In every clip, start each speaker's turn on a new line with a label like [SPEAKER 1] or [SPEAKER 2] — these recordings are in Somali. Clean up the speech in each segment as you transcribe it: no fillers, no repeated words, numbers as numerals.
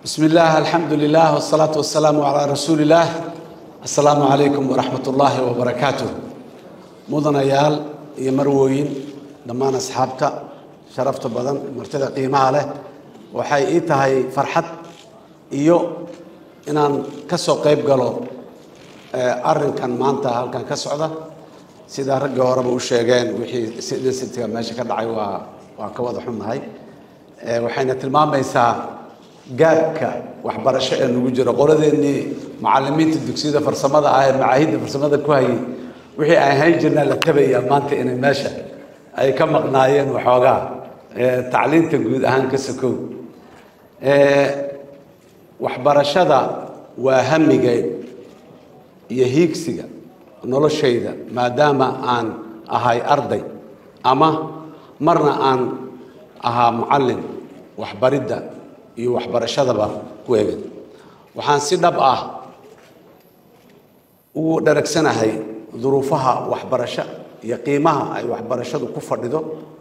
[SPEAKER 1] بسم الله الحمد لله والصلاة والسلام على رسول الله. السلام عليكم ورحمة الله وبركاته. مدنيال يا مروين دمان أصحابتا شرفت بدن مرتدى قيمة له وحقيقتها هي فرحة إيو إن كسو قيب قالوا أرن كان مانتا هل كان كسعودة سيدا رجع وربو الشيغان وحي سيدنا سنتي ماشي كدعي وكوض حنا هاي وحين تلمام بيسا جابك وحبرشة إنه وجرا قولة إني معلمين الدكسيدة فرسمة معاهيد فرسمة كوهي وحي هاي جنا لتبي مانت إن ماشى أي كم مقنعين وحوجا تعليم تجود أهان كسكو وحبرشة وهم جاي يهيك سجى نقول الشيء ده ما دام أن أهاي أرضي أما مرنا أن أها معلم وحبرده iyo waxbarashadaba ku eegay waxaan si dhab ah u dharagsanahay duruufaha waxbarasho iyo qiimaha ay waxbarashadu ku fadhido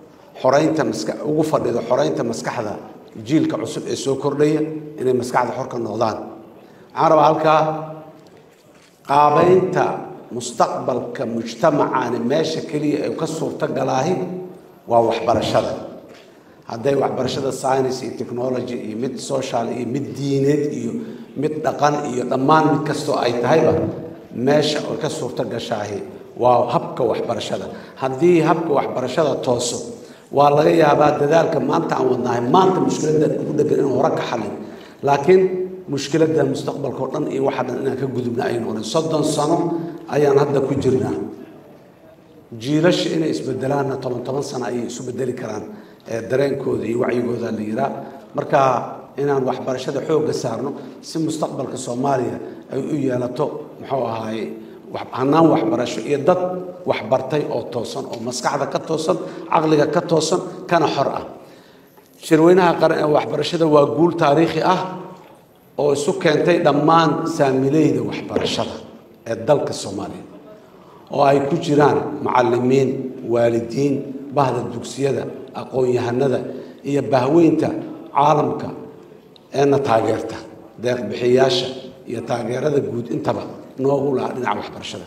[SPEAKER 1] xoreynta maskaxda jiilka cusub ee soo kordhaya inay maskaxda xor ka noqdaan carab halka qaabaynta mustaqbalka mujtamacaana meesha kaliya ay ka suurta galaahi waa waxbarashada hadday waxbarashada science iyo technology iyo mid social iyo mid diineed iyo mid dhaqan iyo dhammaan mid kasto ay tahayba meesha oo ka suurta gashahay waa habka waxbarashada haddii habka waxbarashada tooso waa laga yaabaa dadaalka maanta aan wadnahay maanta mushkiladda ugu dhagan in hore ka xalin laakiin mushkiladda mustaqbalka oo dhan iyo waxa dhan inaan ka gudubna aynu oran 30 sano ayaan hadda ku jirnaa jiilash inay isbedelaan 10 sano ay isu bedeli karaan dareenkooda iyo wacyigooda la yiraa marka inaan waxbarashada xoog saarno si mustaqbalka Soomaaliya ay u yeelato muxuu ahaay hanaan waxbarasho iyo dad waxbartay oo toosan oo maskaxda ka toosan aqliga ka toosan kana xor ah shirweynaha qaran ee waxbarashada waa guul taariikhi ah oo isu keentay dhammaan saamilayda waxbarashada ee dalka Soomaaliya oo ay ku jiraan macallimiin waalidiin bahda dugsiyada aqoon-yahanada iyo bahweynta caalamka ee taageerta deeq bixiyaasha iyo taageerada guud intaba noogu la dhinaca waxbarashada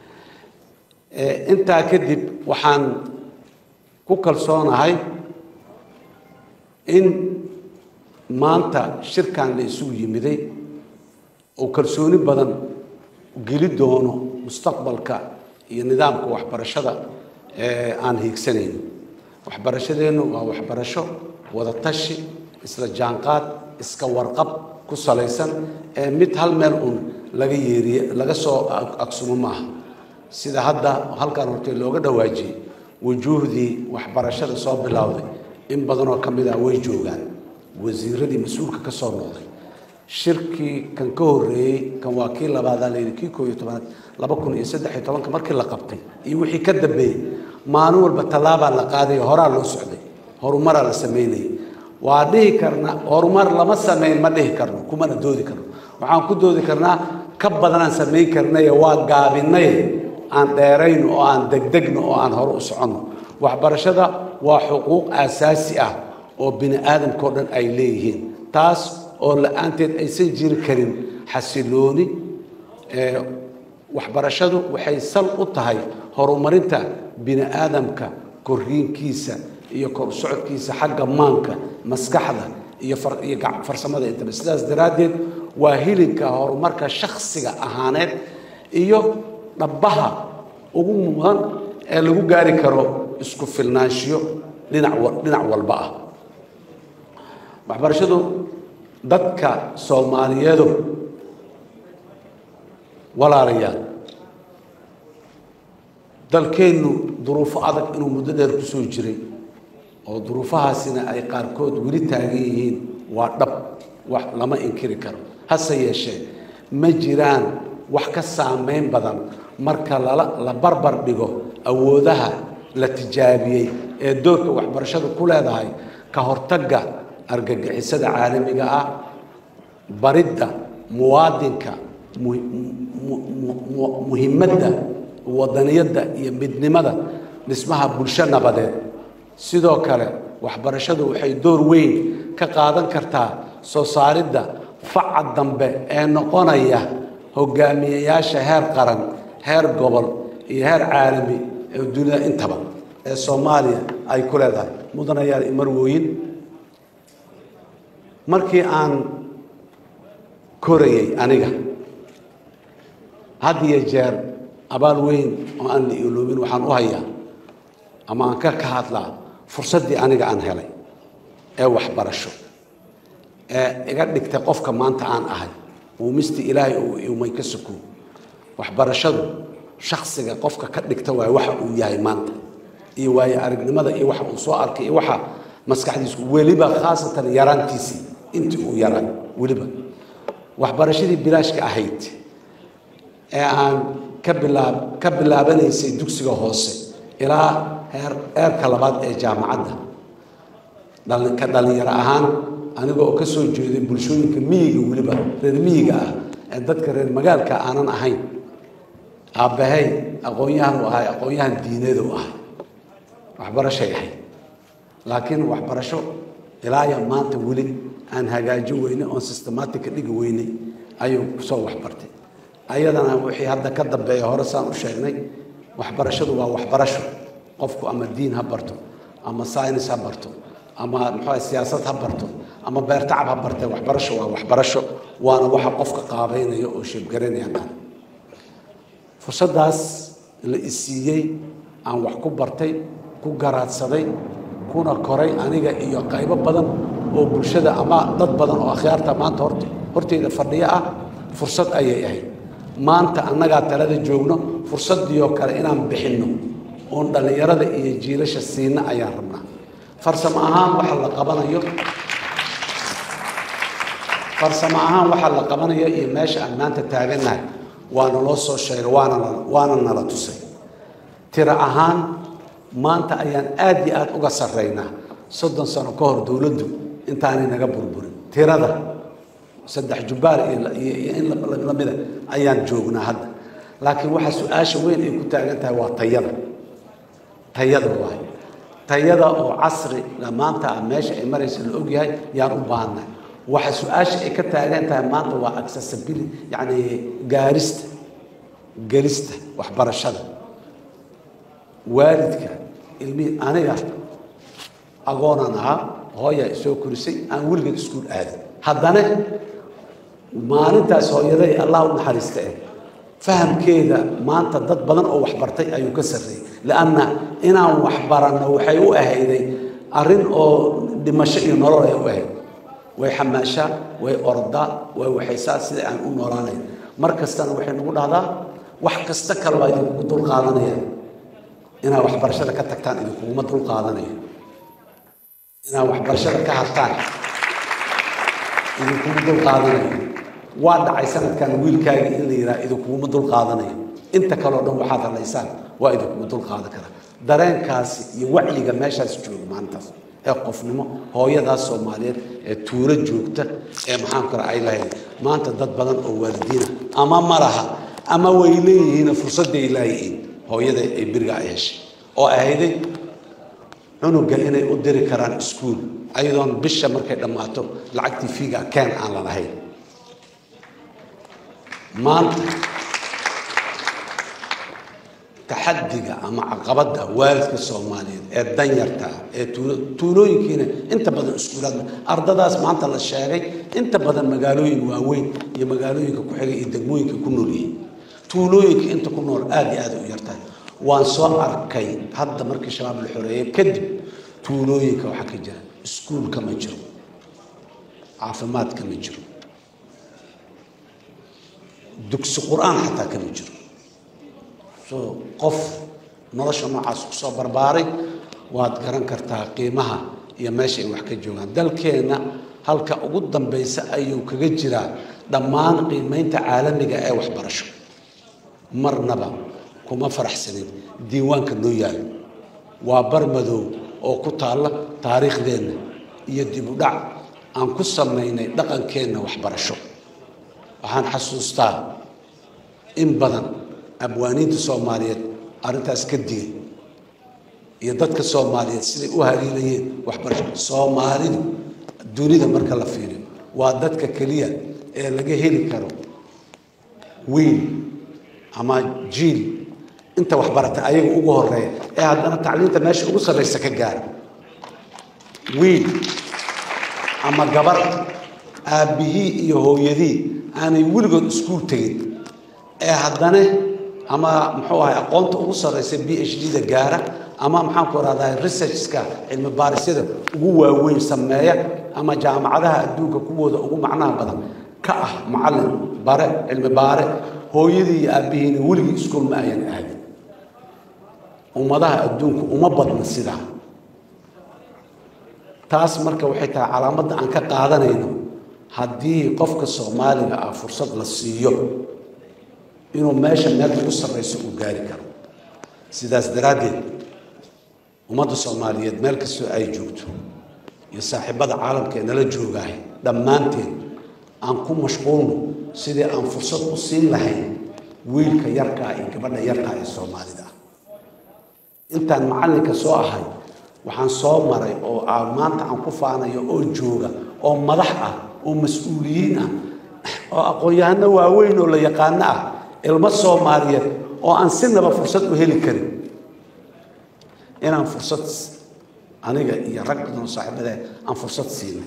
[SPEAKER 1] intaa kadib waxaan ku kalsoonahay in maanta shirkan la isugu yimiday oo kalsooni badan geli doono mustaqbalka iyo nidaamka waxbarashada aan hiigsanayno waxbarashadeenu waa waxbarasho wada tashi isla jaanqaad iska warqab ku salaysan mid hal meel laga yeeriyo laga soo aqsumo maaha sida hadda halkan hortay looga dhawaajiyay wujuuhdii waxbarashada soo bilowday in badan oo kamid ah way joogaan wasiiradii mas'uulka ka soo noqday shirkii kan ka horeeyay kan waa kii labaad la yiri kii 2013 markii la qabtay iyo wixii ka dambeeyay maalin walba talaaba la qaaday horaa loo socday horumar la sameeyay waa dhihi karna horumar lama sameyn ma dhihi karno kuma doodi karno waxaan ku doodi karnaa ka badan aan sameyn karnay waa gaabinay aan dheerayn oo aan degdegno oo aan hor u socono waxbarashada waa xuquuq asaasi ah oo bini aadamka oo dhan ay leeyihiin taas oo la'aanteed aysan jiri karin xasilooni waxbarashadu waxay sal u tahay horumarinta bini aadamka korriinkiisa iyo kor socodkiisa xagga maanka maskaxda iyo farsamada inta sidaas daraadeed waa hilinka horumarka shakhsiga ahaaneed iyo dhabaha ugu mudan ee lagu gaari karo isku filnaanshiyo dhinac walba ah waxbarashadu dadka Soomaaliyeed walaalayaal dalkeenu duruufo adag inuu muddo dheer ku soo jiray oo duruufahaasina ay qaarkood weli taagan yihiin waa dhab wax lama inkiri karo hase yeeshee ma jiraan wax ka saameyn badan marka la barbar dhigo awoodaha la tijaabiyay ee doorka waxbarashadu ku leedahay ka hortagga argagixisada caalamiga ah baridda muwaadinka muhiimadda wadaniyadda iyo midnimada dhismaha bulsho nabadeed sidoo kale waxbarashadu waxay door weyn ka qaadan kartaa soo saaridda faca dambe ee noqonaya hogaamiyayaasha heer qaran heer gobol iyo heer caalami ee dunida intaba ee Soomaaliya ay ku leedahay mudanayaal marwooyin markii aan korayay aniga hadiya jeer abaal weyn oo aan la iloobin waxaan u hayaa ama aan ka hadlaa fursadii aniga aan helay ee waxbarasho ee iga dhigtay qofka maanta aan ahay oo misti ilaahay oo may ka suko waxbarashadu shakhsiga qofka ka dhigta waxa uu yahay maanta iyo waaya aragnimada iyo waxa uu soo arkay iyo waxa maskaxdiisu waliba khaasatan yaraantiisii intii uu yaray waliba waxbarashadii bilaashka ahayd ee aan ka bilaabanaysay dugsiga hoose ilaa heerka labaad ee jaamacadda dhalinyaro ahaan aniga oo ka soo jeeday bulshooyinka miyiga waliba reer miyiga ah ee dadka reer magaalka aanan ahayn aabahay aqoonyahan diineed oo ah waxbarasho yahay laakiin waxbarasho ilaa ya maanta wali aan hagaajin weyne oo systematic dhigi weyne ayuu soo waxbartay ayadana wixii hadda ka dambeeya hore saan u sheegnay waxbarashadu waa waxbarasho qofku ama diin ha barto ama science ha barto ama siyaasad ha barto ama beertacab ha bartay waxbarasho waa waxbarasho waana waxa qofka qaabeynaya oo sheebgareynaya fursadaas la isiiyay aan wax ku bartay ku garaadsaday kuna koray aniga iyo qaybo badan oo bulshada ama dad badan oo akhyaarta maanta horteeda fadhiya ah fursad ayay ahayd maanta annaga talada joogno fursadii oo kale inaan bixino oo dhalinyarada iyo jiilasha siina ayaan rabnaa farsamo ahaan waxa la qabanayo iyo meesha aan maanta taaganahay waana loo soo sheegay waana nala tusay tira ahaan maanta ayaan aad iyo aad uga sareynaa 30 sano ka hor dawladdu intaanay naga burburin tirada 3 jubaar iyo in la mid ayaan joognaa hadda laakiin waxa su'aasha weyn ay ku taagan tahay waa tayada oo casri la maanta meesha ay marayso la og yahay yaan u baahnaa waxa su'aasha ay ka taagan tahay maanta waa accessibility yani gaarista waxbarashada waalidka ilmi aniga agoonana hooya soo korisay aan weligeed iskuul aadin haddana maalintaas hooyaday Allah u naxariistay fahamkeeda maanta dad badan oo wax bartay ayuu ka sareeyay laana inaan wax barano waxay u ahayday arin oo dhimasho iyo nolol ay u ahayd way xamaasha way orda way waxaysaa sida aan u noolaanay markastana waxay nagu dhahdaa wax kasta kale waa idinku dul qaadanaya inaa waxbarashada ka tagtaan idinkuma dul qaadanayo inaa waxbarashada ka hartaan idinkuma dul qaadanayo waa dhacay sanadkan wiilkaaga in la yiraahdo idinkuma dul qaadanayo inta kale oo dhan waxaad halaysaan waa idinkuma dul qaadan kara dareenkaasi iyo wacyiga meeshaas jooga maantaas ee qofnimo hooyadaas Soomaaliyeed ee tuuro joogta ee maxaan kara ay lahayd maanta dad badan oo waalidiina ama malaha ama way leeyihiin fursad ay leeyihiin hooyada ay biriga ay heshay oo ahayday cunuga inay u diri karaan iskuul ayadoon bisha markay dhamaato lacagtii fiiga keen aan la lahayn maanta taxaddiga ama caqabada waalidka Soomaaliyeed ee danyarta ee tuulooyinkiina inta badan iskuulada ardadaas maanta la sheegay inta badan magaalooyin waaweyn iyo magaalooyinka ku xigay iyo degmooyinka ku nool yihiin tuulooyinka inta ku nool aad iyo aad u yartahay waan soo arkay hadda markii shabaab la xoreeyay kadib tuulooyinka waxa ka jira iskuul kama jiro caafimaad kama jiro dugsi quraan xataa kama jiro soo qof nolosha noocaas ku soo barbaaray waad garan kartaa qiimaha iyo meesha ay wax ka joogaan dalkeena halka ugu dambaysa ayuu kaga jiraa dhammaan qiimeynta caalamiga ee waxbarasho marnaba kuma faraxsanin diiwaanka loo yaalo waa barmadow oo ku taala taariikhdeena iyo dib u dhac aan ku sameynay dhaqankeena waxbarasho waxaan xasuustaa in badan abwaaniinta Soomaaliyeed arintaas ka digay iyo dadka Soomaaliyeed siday u haliilayeen waxbarasho Soomaalidu dunida marka la fiiriyo waa dadka kaliya laga heli karo wiil ama jiil inta wax barata ayaga ugu horeeya ee haddana tacliinta meesha ugu sarreysa ka gaara wiil ama gabar aabihii iyo hooyadii aanay weligood iskuul tegin ee haddana ama muxuu ahay aqoonta ugu sarreysa PhD-da gaara ama maxaan ku raadayay research-ka cilmi baarisyada ugu waaweyn sameeya ama jaamacadaha adduunka kuwooda ugu macnaha badan ka ah macallin bare cilmi baare hooyadii iyo aabihiina weligii iskuul ma ayan aadin ummadaha adduunka uma badna sidaa taas marka waxay tahay calaamadda aan ka qaadanayno haddii qofka Soomaaliga ah fursad la siiyo inuu meesha meel ugu sarreyso u gaari karo sidaas daraadeed ummadda Soomaaliyeed meel kastoo ay joogto iyo saaxiibada caalamka ee nala joogaay dhammaanteen aan ku mashquulno sidii aan fursad u siin lahayn wiilka yarka iyo gabadha yarka ee Soomaalida intaan macallinka soo ahay waxaan soo maray oo maanta aan ku faanayo oo jooga oo madax ah oo mas'uuliyiin ah oo aqoon-yahano waaweyn oo la yaqaan ah ilmo Soomaaliyeed oo aan sinaba fursad u heli karin inaan fursad aniga iyo rag badan oo saaxiibada aan fursad siinay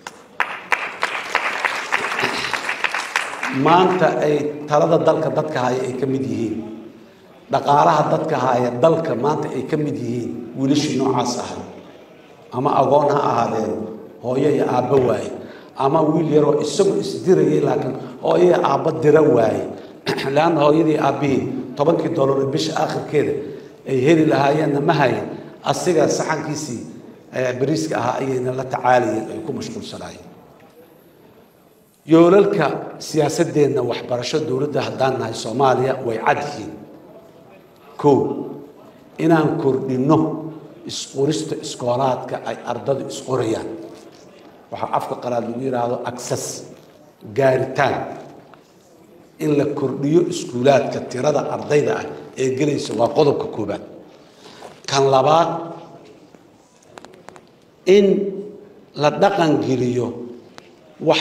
[SPEAKER 1] maanta ay talada dalka dadka haya ay ka mid yihiin dhaqaalaha dadka haya dalka maanta ay ka mid yihiin wiilashii noocaas ah ama agoon ha ahaadeen hooyo iyo aabba waaye ama wiil yar oo isagu isdirayay laakiin hooyo iyo aabba dira waaye laan hooyadii aabbihi $10 bisha aakhirkeeda ay heli lahaayeen ma hayn asiga saxankiisii bariiska ahaa ayayna la tacaalayeen ay ku mashquulsanaayeen yoolalka siyaasadeenna waxbarasho dowladda haddaan nahay Soomaaliya way cad yihiin kow inaan kordhino isqorista iskoolaadka ay ardadu isqorayaan waxa afka qalaad lagu yiraahdo access gaaritaan in la kordhiyo iskuulaadka tirada ardayda ah ee gelaysa waa qodobka koobaad kan labaad in la dhaqan geliyo wax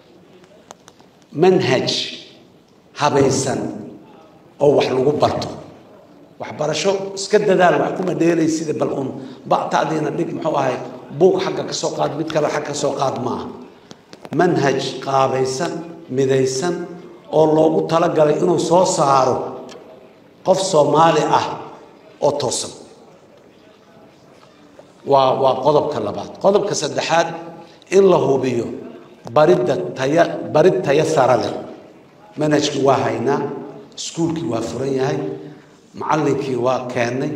[SPEAKER 1] manhaj habaysan oo wax lagu barto waxbarasho iska dadaal wax kuma dheelay sida bal bactaadina dhig muxuu ahay buug xagga ka soo qaad mid kale xagga ka soo qaad ma manhaj qaabaysan midaysan oo loogu talagalay inuu soo saaro qof Soomaali ah oo toosan waa qodobka labaad qodobka saddexaad in la hubiyo barid tayo sare leh manhajkii waa haynaa iskuulkii waa furan yahay macallinkii waa keenay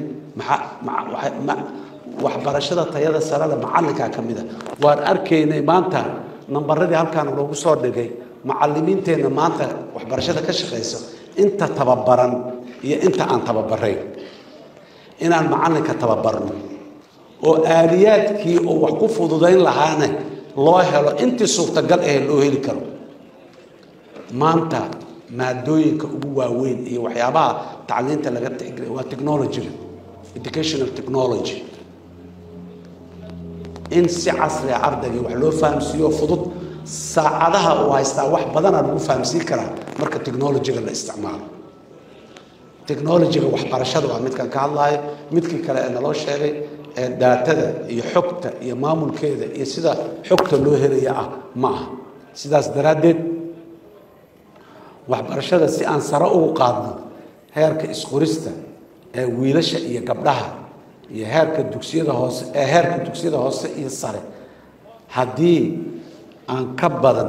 [SPEAKER 1] waxbarashada tayada sare leh macallinka ka mid ah waan arkaynay maanta nambaradii halkaan loogu soo dhigay macallimiinteena maanta waxbarashada ka shaqeysa inta tababaran iyo inta aan tababarayn inaan macallinka tababarno oo aaliyaadkii oo wax ku fududayn lahaana loo helo intii suurtagal ah loo heli karo maanta maadooyinka ugu waaweyn iyo waxyaabaha tacliinta laga tixgelay waa technology educational technology in si casri ah ardayga wax loo fahamsiiyo fudud saacadaha oo haystaa wax badan lagu fahamsiin karaa marka technology-ga la isticmaalo technology-ga waxbarashada waa midkan ka hadlayo midkii kale ee naloo sheegay ee daatada iyo xogta iyo maamulkeeda iyo sida xogta loo helaya ah ma aha sidaas daraadeed waxbarashada si aan sare ugu qaadno heerka isqorista ee wiilasha iyo gabdhaha iyo heerka dugsiyada hoose iyo sare haddii aan ka badan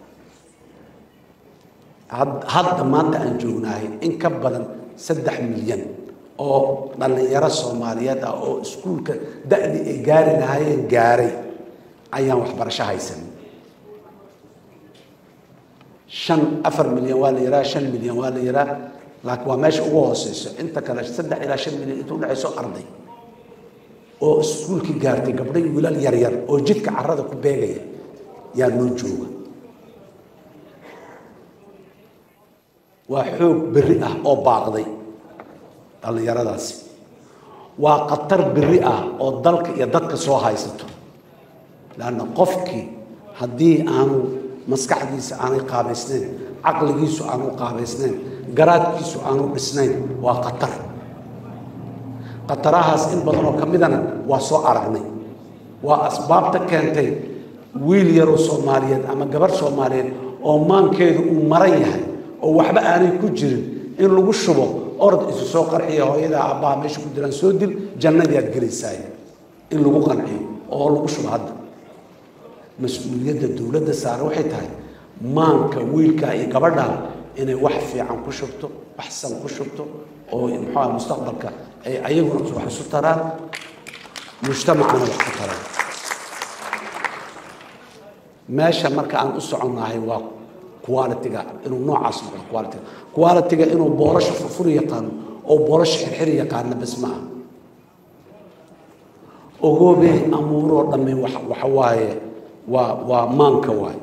[SPEAKER 1] hadda maanta aan joognahay in ka badan 3 milyan oo dhalinyaro Soomaaliyeed ah oo iskuulka da'di ay gaari lahaayeen gaaray ayaan waxbarasho haysan 4 milyan waa la yaraa 5 milyan waa la yaraa laakiin waa meesha ugu hooseyso inta kale 3 ilaa 5 milyan inta u dhaxayso arday oo iskuulka gaartay gabdho iyo wiilal yar yar oo jidka carrada ku beegaya yaa noo jooga waa xoog berri ah oo baaqday dhalinyaradaasi waa qatar berri ah oo dalka iyo dadka soo haysato laana qofkii haddii aanu maskaxdiisa aanay qaabaysnayn caqligiisu aanu qaabaysnayn garaadkiisu aanu dhisnayn waa khatar qatarahaas in badan oo kamidana waa soo aragnay waa asbaabta keentay wiil yar oo Soomaaliyeed ama gabar Soomaaliyeed oo maankeedu uu maran yahay oo waxba aanay ku jirin in lagu shubo orod isu soo qarxiyo hooyada aabbaha meesha ku jiraan soo dil jannada aad gelisaay in lagu qanciyo oo lagu shubo hadda mas'uuliyadda dawladda saaran waxay tahay maanka wiilka iyo gabadha inay wax fiican ku shubto wax san ku shubto oo maxaa mustaqbalka ay ayaguna wax isu taraan mujtamacana wax ku taraan meesha marka aan u soconahay waa quality-ga inuu noocaas noqdo quality-ga inuu boorasho furfur yaqaan oo boorasho xirxir yaqaan bas ma ogobe amuuro dhamay waxa waaye waa maanka waaye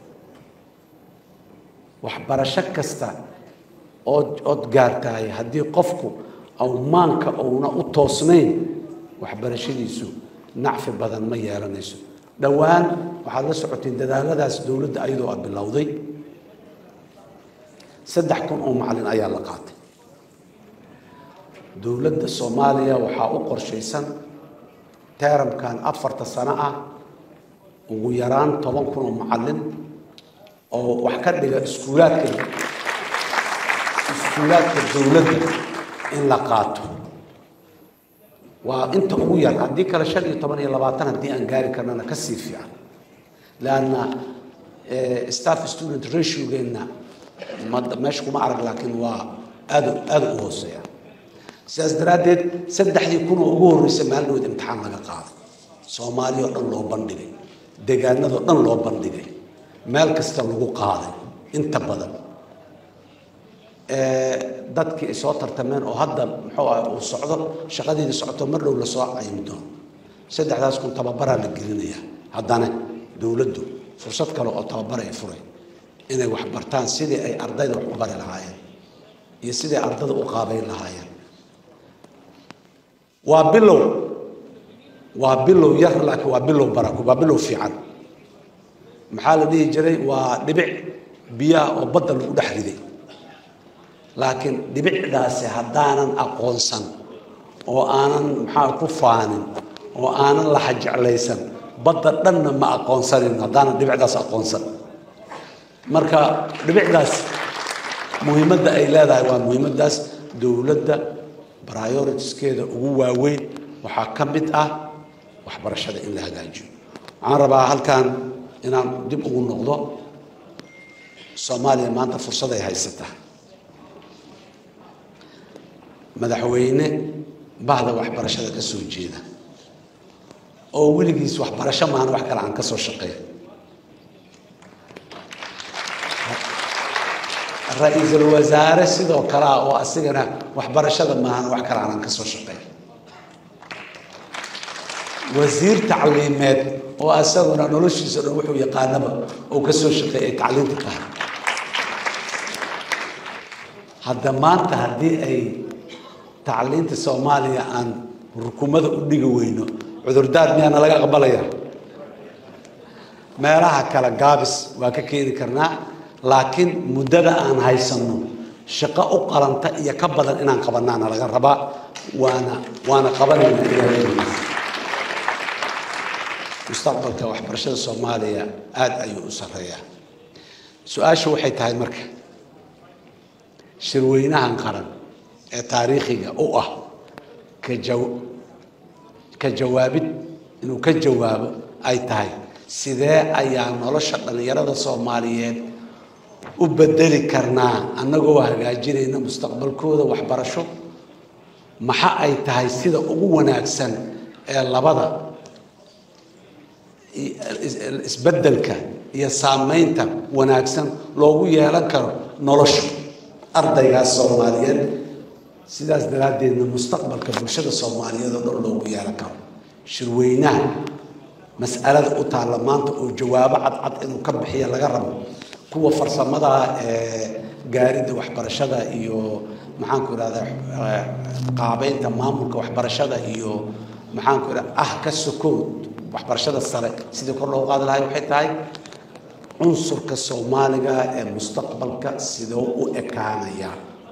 [SPEAKER 1] wax barasho kasta oo gaartay haddii qofku aw maanka uuna u toosnayn wax barashadiisu nacfi badan ma yeelanayso dhawaan waxaad la socotay dadaaladaas dawladda ayadoo bilowday 3,000 oo macallin ayaa la qaatay dawladda Soomaaliya waxa u qorshaysan teeramkan 4 sano ah ugu yaraan 10,000 oo macallin oo wax ka dhiga iskuulaadka dawladda in la qaato waa inta ugu yar haddii kale 15 iyo 20 haddii aan gaari karnana ka sii fiican laana staff student ratio geena meesha kuma arag laakiin waa aad u hooseeya sidaas daraadeed 3,000 oo ugu horreysay maalmood imtixaan laga qaaday Soomaaliya oo dhan loo bandhigay deegaanada dhan loo bandhigay meel kasta lagu qaaday inta badan dadkii soo tartameen oo hadda muxuu socdo shaqadeedii socoto mar dhow la soo cayimdo 3,000 tababar la gelinaya haddana dawladdu fursad kale oo tababar ay furay inay wax bartaan sidii ay ardayda wax u bari lahaayeen iyo sidii ardayda u qaabayn lahaayeen waa bilow yar laakiin waa bilow barako waa bilow fiican maxaa la dhihi jiray waa dhibic biyaha oo badda lagu dhex riday laakiin dhibicdaasi haddaanan aqoonsan oo aanan maxaa ku faanin oo aanan la xajeclaysan badda dhanna ma aqoonsanin haddaanan dhibicdaas aqoonsan marka dhibicdaas muhiimadda ay leedahay waa muhiimaddaas dawladda priorities-keeda ugu waaweyn waxaa ka mid ah waxbarashada in la hagaajiyo waxaan rabaa halkan inaan dib ugu noqdo Soomaaliya maanta fursad ay haysataa madaxweyne bahda waxbarashada ka soo jeeda oo weligiis waxbarasho maan wax kale aan ka soo shaqeeyo ra'iisul wasaare sidoo kale oo asigana waxbarashada maan wax kale aan ka soo shaqeeyo wasiir tacliimeed oo asaguna noloshiisa dhan wuxuu yaqaanaba oo ka soo shaqeeyay tacliinta tahay hadda maanta haddii ay tacliinta Soomaaliya aan rukumada u dhigi weyno cudurdaar miyana laga aqbalaya meelaha kala gaabis waa ka keeni karnaa laakiin muddada aan haysano shaqo u qalanta iyo ka badan inaan qabanaana laga rabaa waana qabanaynaa mustaqbalka waxbarashada Soomaaliya aad ayuu u sareeyaa su'aashu waxay tahay marka shirweynahan qaran ee taariikhiga u ah ka jawaabid inuu ka jawaabo ay tahay sidee ayaa nolosha dhalinyarada Soomaaliyeed u bedeli karnaa annagoo hagaajinayna mustaqbalkooda waxbarasho maxa ay tahay sida ugu wanaagsan ee labada isbeddelka iyo saameynta wanaagsan loogu yeelan karo nolosha ardaygaas Soomaaliyeed sidaas daraadeedna mustaqbalka bulshada Soomaaliyeed oo dhan loogu yeelan karo shirweynaha mas'alada u taala maanta oo jawaabo cad inuu ka bixiyo laga rabo kuwa farsamada gaaridda waxbarashada iyo maxaan ku raada qaabeynta maamulka waxbarashada iyo maxaan ku raada ka sokood waxbarashada sare sidii kor loo qaadi lahayd waxay tahay عنصر كالصومالية المستقبل كسيدو إكانيا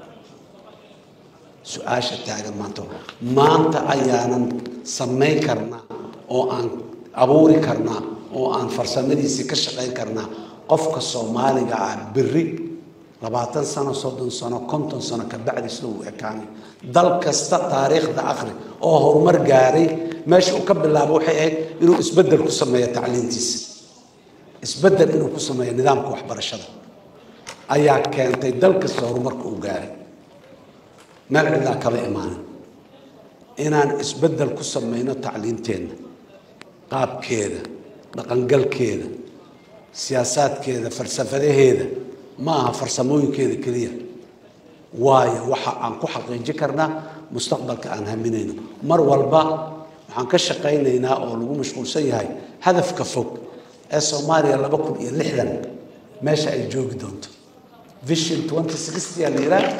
[SPEAKER 1] سؤال تاجر ما أنت أيانا سمي كرنا أو أن أبوري كرنا أو أن فرسمدي سكشقين كرنا قفك الصومالية بري 20 سنة 30 سنة 50 سنة كبعد سنو إكاني دل كستا تاريخ دا آخر أو هرمر جاري ماشي وكبل الله بوحي إنه إسبدل كسمية تعليم تيس إسبدل إنه كسمية نظام كوحبر الشدة أيا كانت دل كستا هرمر كوجاري ما عندنا كذا إيمان إن إسبدل كسمية تعليم تين قاب كذا نقنقل كذا سياسات كذا فلسفة هذا ما فرسموين كذا كليا واي وحا أنكو حقيقي كرنا مستقبل كأن همينينا مر والبا وحن كشقينينا أو لو مشغول سي هاي هدف كفوق الصومالي اللي بكون يلحلن ماشي الجوج دونت فيشن 2060 اللي را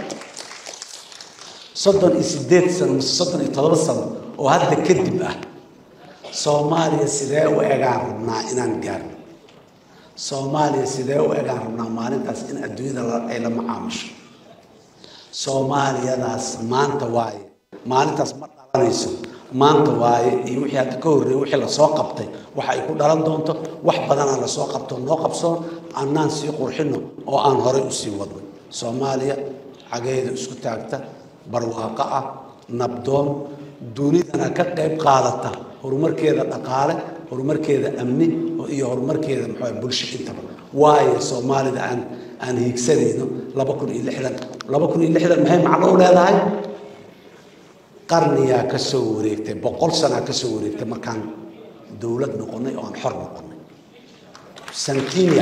[SPEAKER 1] صدن إسديت سنة صدن يتوصل وهذا كذب صوماليا سيدا وإعارنا إن نجار صوماليا سيدا وإعارنا مالنتاس إن الدنيا إلى معامش صوماليا ناس مانتا واي مالنتاس مرتانيسو مانتا واي يوحي هتكوري يوحي لسوقبتي وحا يكون داران دونتو وح بدنا لسوقبتو نوقبسو أنان سيقور حنو أو أن هوري أسي وضو صوماليا عقيدة اسكو تاكتا برواقع نبضون دونيدنا كقيب قادتا هرمركيدا دقاله هرمركيدا امني iyo horumarkeeda maxay bulshada inta waay Soomaalida aan hiigsanayno 2006 maxay macno u leedahay qarniya ka soo wareegtay 100 sano ka soo wareegtay markaan dawlad noqonay oo aan xor noqonay santiya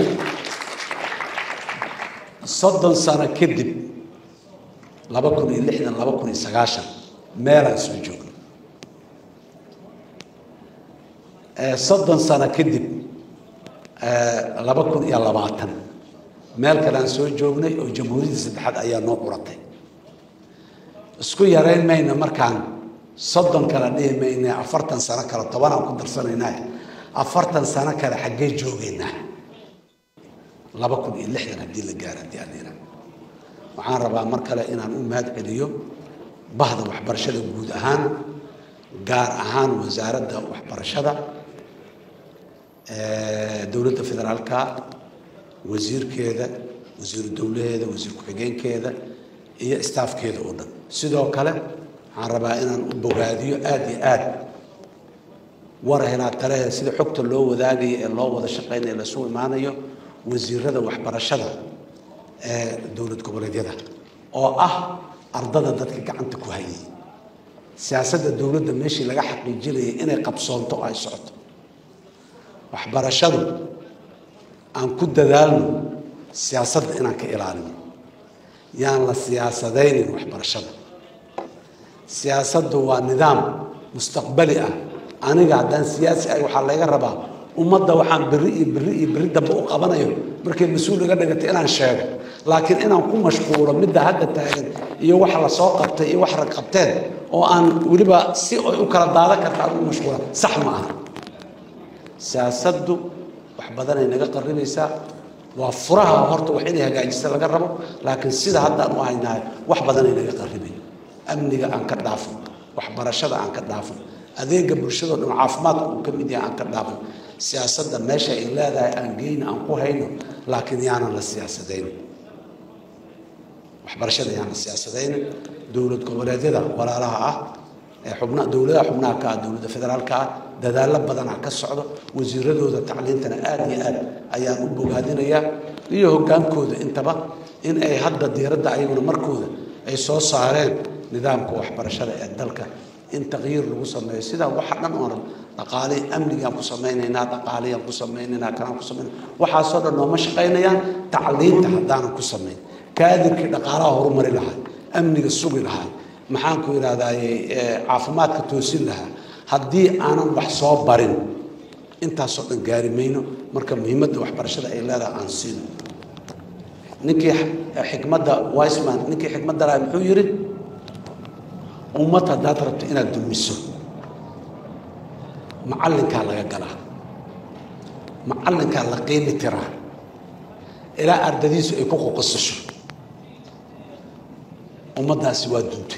[SPEAKER 1] 30 sano kadib 2006 2009 meel aan soo joogno 30 سنة كدب 2020 مال كلام سوي جوبني وجمهورية السدحات أيام نوقرتي اسكو يرين ماينا مركان 30 كلام إيه ماينا 40 سنة كلا طبعا كنت درسنا هناك 40 سنة كلا حقي جوجينا لبكون اللي إحنا بدي الجارة دي علينا وعن ربع مركلا إن نقوم هذا اليوم بعض وحبر شذا وجود أهان جار أهان وزارة وحبر شذا دولة الفدرالكا وزير كذا وزير الدولة هذا وزير كحجين كذا هي استاف كذا أوضا سيدو كلا عن ربائنا بوغاديو آد ورا هنا ترى سيد حكت اللو وذاقي الله وذا شقين إلى سوء معناه وزير هذا وحبر الشذا دولة كبرية هذا أو أرضنا ذاتك عندك وهي سياسة الدولة ماشي لقى حق يجري إنه قبصون تو أي صوت وحبر الشذا أن كنت ذالنا سياسة إنك إيراني يعني السياسة دين وحبر الشذا سياسة هو نظام مستقبلي أنا قاعد سياسي أي وحلا يقربها ومضى وحن بري دبوا قبنا يوم بركي المسؤول قال لك أنا الشاغل لكن أنا أكون مشغولة مدة هذا التاجر يوحلا ساقط يوحرق قبتين وأن ولبا سي وكرة ضالك كتعود مشغولة صح معها سياسته وحبذنا إنك قرب يسا وفرها هرت وحينها قاعد يستلقى قربه لكن سيدا هذا أنواع النهاية وحبذنا إنك قربين أمني عن كدافع وحبر الشذا عن كدافع هذه قبل الشذا إنه عافمات وكمية عن كدافع سياسة ماشى إلا ذا أنجين أنقوهينه لكن يعني السياسة دين وحبر الشذا يعني السياسة دين دولة كبريتها ولا لها حبنا دولة حبنا كدولة فدرال دذا لبضنا كالصعدة وزيرده ذا تعليمتنا آد أيام أبو قادين إياه ليه كان كود انتبه إن أي حد يرد أيون مركوده أي صوص صارين نظامك وحبر الشرع الدلك إن تغيير الوصل ما يصير وحنا نور تقالي أمني يا قسميننا تقالي يا قسميننا كلام قسمين وحصل إنه مش قينيا تعليم تحدانا قسمين كذلك تقالاه هرمري لها أمني السوق لها محانكو إلى هذا عافمات كتوسين لها هدي أنا وحصاب برين أنت صوت جاري مينو مركب مهمة وحبر الشرع إلا لا أنسين نكي حكمة وايسمان نكي حكمة لا محيرد أمتها داترت إن الدمسو معلن كان لقى معلن كان لقيني ترى ilaa ardadiisu ay ku qoqosasho ummadaasi waa duuntay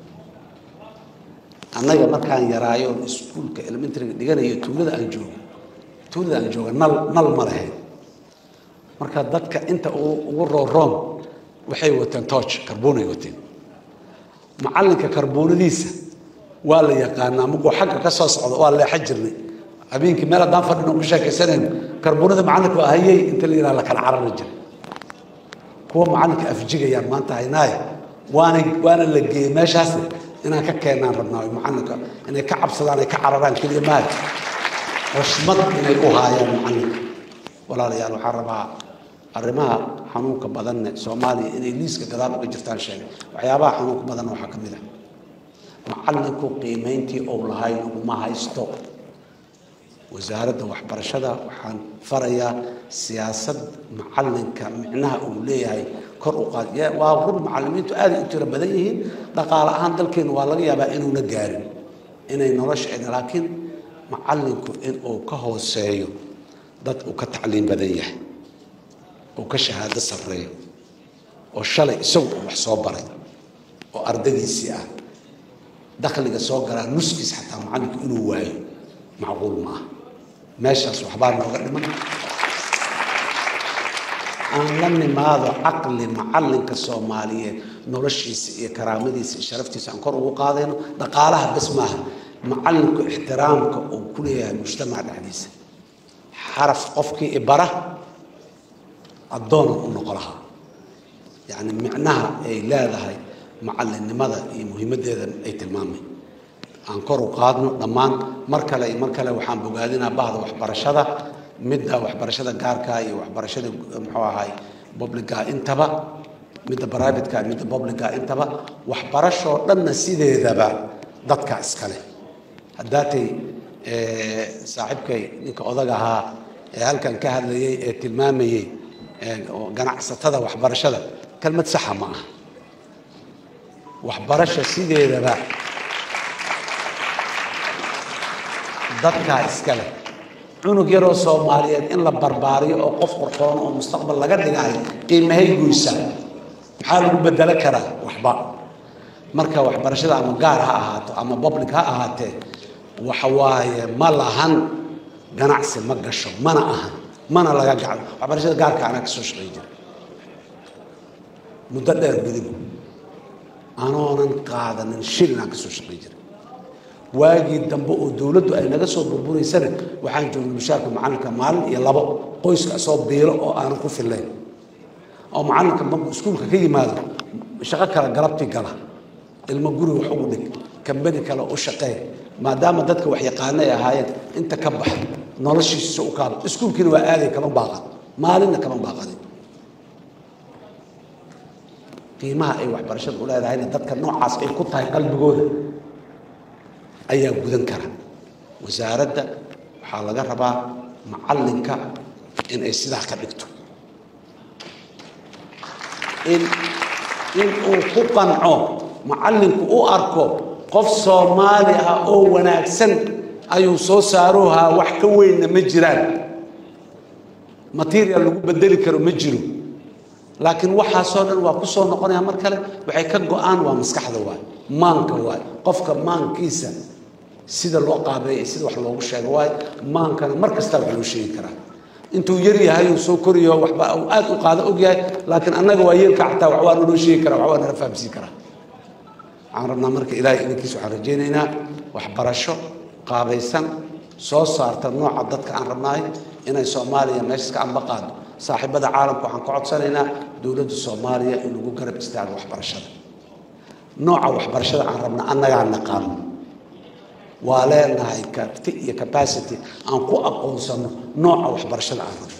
[SPEAKER 1] annaga markaan yaraayo iskuulka elementary dhiganayo tuulada aan joogo nal ma lahayn marka dadka inta ugu rooroon waxay wateen torch karboonay wateen macallinka karboonadiisa waa la yaqaanaa markuu xagga ka soo socdo waa leexa jirnay habeenkii meel haddaan fadhino ugu sheekaysanayno karboonada macallinka waa hayay inta la yidhaha la kala carari jiray kuwa macallinka afjigayaan maanta haynaaya waana la geeyey meeshaasna inaan ka keenaan rabnaa macallinka inay ka cabsadaan ay ka cararaan keliya maaha xushmad inay u haayaan macallinka walaalayaal waxaan rabaa arrimaha xanuunka badanne soomaaliya inay liiska gadaal uga jirtaan sheegay waxyaabaha xanuunka badan waxaa ka mid ah macallinku qiimayntii uu lahayn uma haysto wasaaradda waxbarashada waxaan farayaa siyaasad macallinka micnaha uu leeyahay kor u qaad waa run macallimiintu aad u tiro badan yihiin dhaqaale ahaan dalkeena waa laga yaabaa inuuna gaarin inay nolosha laakiin macallinku inuu ka hooseeyo dad uu ka tacliin badan yahay oo ka shahaado sarreeyo oo shalay isagu wax soo baray oo ardaydiisii ah dakhliga soo galaa nuskiis xataa macallinku inuu waayo macquul ma aha meeshaas waxbaa nooga dhiman aan la nimaado caqli macallinka soomaaliyeed noloshiisa iyo karaamadiisa iyo sharaftiisa aan kor ugu qaadayno dhaqaalaha bas maaha macallinku ixtiraamka uu ku leeyahay mujtamaca dhexdiisa xaraf qofkii ibara addoonan u noqo lahaa yacni micnaha ay leedahay macallinnimada iyo muhiimaddeeda ay tilmaamay aan kor u qaadno dhammaan mar kale waxaan bogaadinaa bahda waxbarashada midda waxbarashada gaarka iyo waxbarashada muxuu ahay publica intaba midda private-ka midda publica intaba waxbarasho dhanna sideedaba dadka iskale haddaatay saaxiibkay ninka odaga ahaa ee halkan ka hadlayay ee tilmaamayay ganacsatada waxbarashada kelmad saxa ma aha waxbarasho sideedaba dadka iskale cunug yaroo Soomaaliyeed in la barbaariyo oo qof qurxoon oo mustaqbal laga dhigayo qiimahay guysa maxaa lagu bedel karaa waxba marka waxbarashada ama gaar ha ahaato ama public ha ahaatee waxa waaye ma lahan ganacsi ma gasho mana ahan mana laga gacan waxbarashada gaarka ana ka soo shaqeeyo muddo dheer gudigu aanoonan qaadanin shilin aan ka soo shaqeeyo waagii dambe oo dawladdu ay naga soo burbureysana waxaan joognay mushaarka macallinka maalin iyo labo qoyska soo biilo oo aan ku filayn oo macallinka markuu iskuulka ka yimaado shaqo kala galabtii gala ilmo guri wax ugu dhig kambani kale u shaqeey maadaama dadka wax yaqaan ay ahaayeen inta ka bax noloshiisa u kaado iskuulkiina waa aaday kama baaqan maalinna kama baaqan qiimaha ay waxbarashadu u leedahay dadka noocaas ay ku tahay qalbigooda ayaa gudan kara wasaaradda waxaa laga rabaa macallinka in ay sidaa ka dhigto in uu ku qanco macallinku u arko qof Soomaali ah oo wanaagsan ayuu soo saaruhaa wax ka weynna ma jiraan material lagu bedeli karo ma jiro laakiin waxa soo dhan waa ku soo noqonaya mar kale waxay ka go'aan waa maskaxda waay maanka waay qofka maankiisa sida loo qaabeeyay sida wax loogu sheego waay maankana mar kasta wax loo sheegi karaa intuu yar yahay uu soo koriyo waxba aad u qaado og yahay laakiin annaga waa yeelka xataa wax waa loo sheegi karaa wax waa nala fahamsiin karaa aan rabnaa marka ilaahay idinkiisa waxaan rajaynaynaa waxbarasho qaabaysan soo saarta nooca dadka aan rabnaay inay Soomaaliya meesha ka amba qaado saaxiibada caalamka waxaan ka codsanaynaa dawladda Soomaaliya in lagu garab istaago waxbarashada nooca waxbarashada aan rabnaa annaga naqaano waa leenahay karti iyo capacity aan ku aqoonsano nooca waxbarashada aan rabno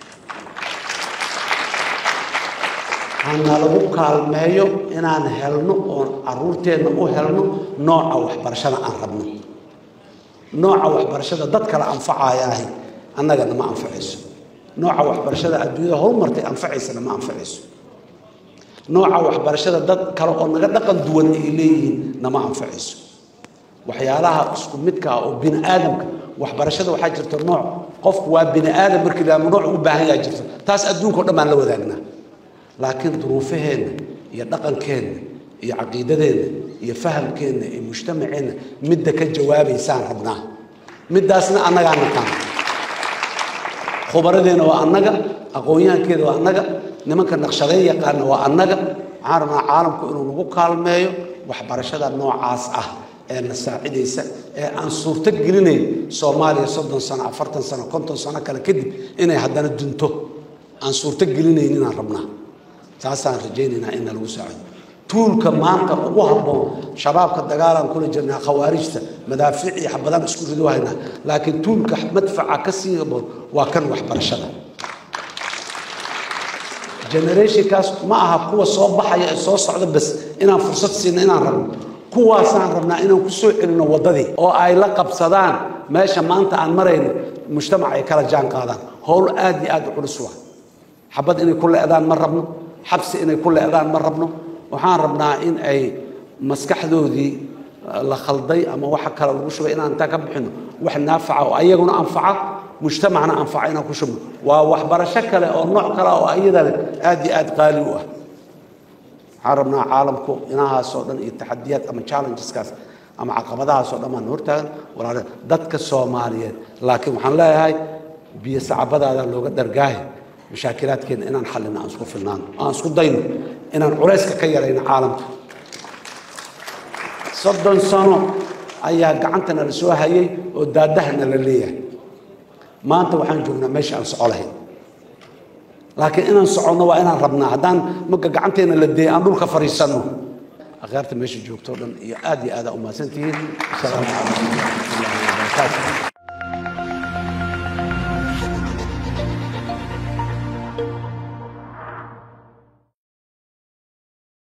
[SPEAKER 1] أنا لو كان مايو إن أنا هلنو عروتين أو هلنو نوع وحبرشنا أنربنا نوع وحبرشنا ضد كلا أنفع ياهي أنا قد ما أنفعش نوع وحبرشنا الدنيا هم مرتي أنفعش أنا ما أنفعش نوع وحبرشنا ضد كلا أنا قد نقل دون إليه أنا ما أنفعش وحيالها أسكمتك أو بين آدمك waxbarashada waxaa jirta nooc qofku waa bini aadam markii la nooc u baahan yahay jirto taas adduunka dhammaan la wadaagnaa laakiin duruufaheena iyo dhaqankeena iyo caqiidadeena iyo fahamkeena iyo mujtamaceena midda ka jawaabaysaan rabnaa middaasna annagaa naqaan khubaradeena waa annaga aqoonyahankeeda waa annaga nimanka naqshadeyn yaqaana waa annaga waxaan rabnaa caalamku inuu nagu kaalmeeyo waxbarashada noocaas ah ee na saacidaysa ee aan suurto gelinayn Soomaaliya 30 sano 40 sano 50 sano kale kadib inay haddana dunto aan suurto gelinayn inaan rabnaa taasaan rajaynaynaa in lagu saacido tuulka maanta ugu habboon shabaabka dagaalan kula jirnaa khawaarijta madaafiic iyo xabadaan isku rido hayna laakiin tuulka madfaca ka sii habboon waa kan waxbarashada generation kaas ma aha kuwa soo baxaya soo socda bas inaan fursad siino inaan rabno kuwaasaan rabnaa inaan ku soo celino wadadii oo ay la qabsadaan meesha maanta aan marayno mujtamac ay kala jaan qaadaan howl aad iyo aad u culus waa xabad inay ku leedaan ma rabno xabsi inay ku leedaan ma rabno waxaan rabnaa in ay maskaxdoodii la khalday ama waxa kale lagu shubay inaan inta ka bixino wax naafaca oo ayaguna anfaca mujtamacna anfaca inaan ku shubno waa waxbarasho kale oo nooc kale oo ayada aad iyo aad qaali u ah عربنا عالمكو إنها صدّن التحديات أما challenges كاس أما عقباتها صدّن ما نورتها ولا ضدك الصوماليين لكن وحنا لا هاي بيصعب هذا اللغة درجاه مشاكلات كن إن نحلنا أنسكو في النان أنسكو دين إن العريس كيرين عالم صدّن سنة أيها قعنتنا لسوا هاي ودادهنا لليه ما أنت وحنا جونا ماشي على صعالهم لكن إن صعونا وإن ربنا هدان مقا قعنتنا لدي أنو كفريسانو أغيرت ماشي جوكتورن يا آدي آداء أما سنتين السلام عليكم ورحمة الله وبركاته